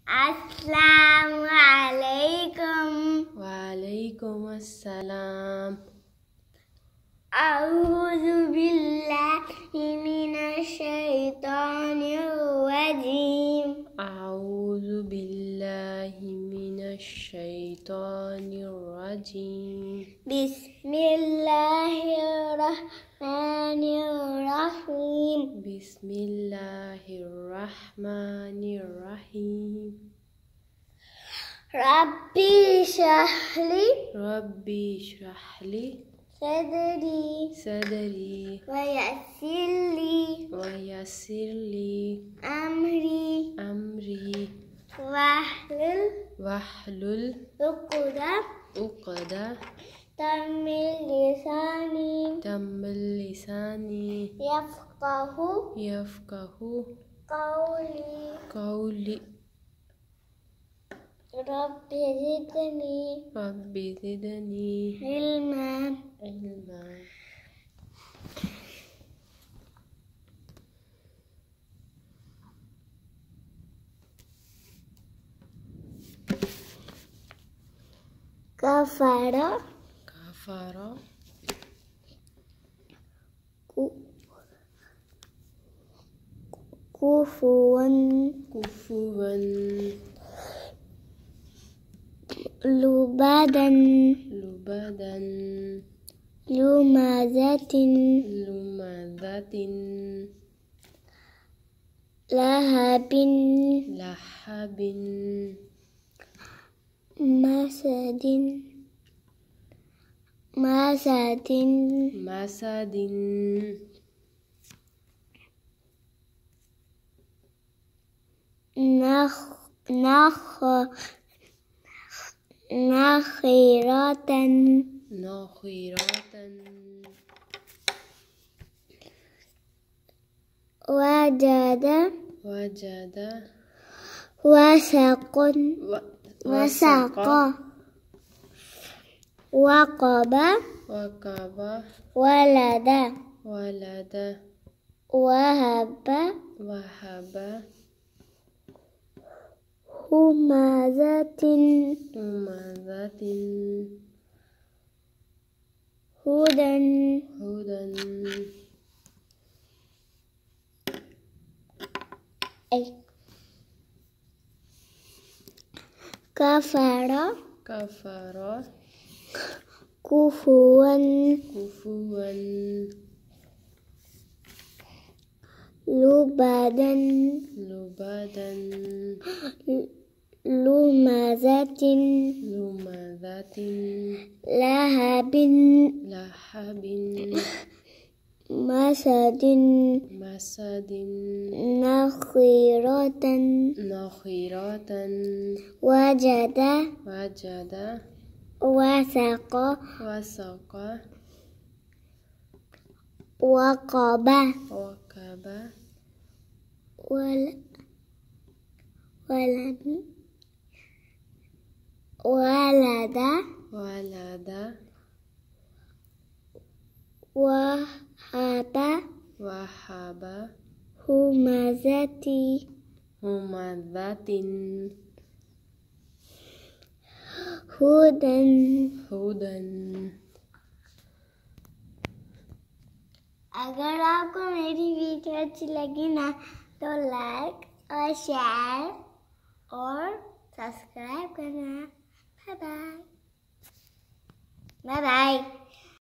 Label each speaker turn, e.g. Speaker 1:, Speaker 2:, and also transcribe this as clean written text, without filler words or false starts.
Speaker 1: Assalamualaikum.
Speaker 2: Waalaikumsalam.
Speaker 1: A'udzu billahi minasyaitonir rajim.
Speaker 2: A'udzu billahi minasyaitonir rajim.
Speaker 1: Bismillahirrahmanirrahim.
Speaker 2: Bismillahirrahmanirrahim.
Speaker 1: Rabbi shrahli sadri wa yassirli amri wahlul 'uqdah tamil lisani yafqahu qawli. Rabbi zidni ilma. Kafara kufuwan lubadan lumazatin lahabin masadin nakhiratan wajada wasaqa waqaba walada wahaba humazatin hudan. Kafara kufuwan lubadan lumazatin lahabin masadin nakhiratan wajada wasaqa waqaba walada wahaba humazatin hudan. अगर आपको मेरी वीडियो अच्छी लगी ना तो लाइक और शेयर और subscribe करना. Bye bye.